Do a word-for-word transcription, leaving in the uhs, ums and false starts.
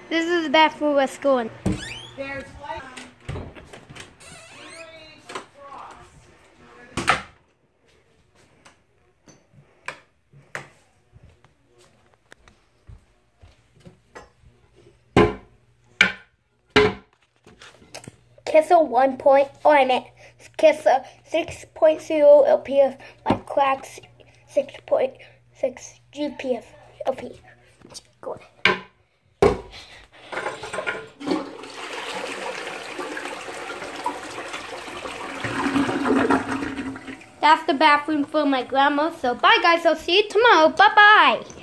This is the bathroom at school. There's like cisa one point, oh I meant cisa six point zero L P F, my cracks six point six G P F L P. Go on. That's the bathroom for my grandma. So bye guys, I'll see you tomorrow. Bye bye.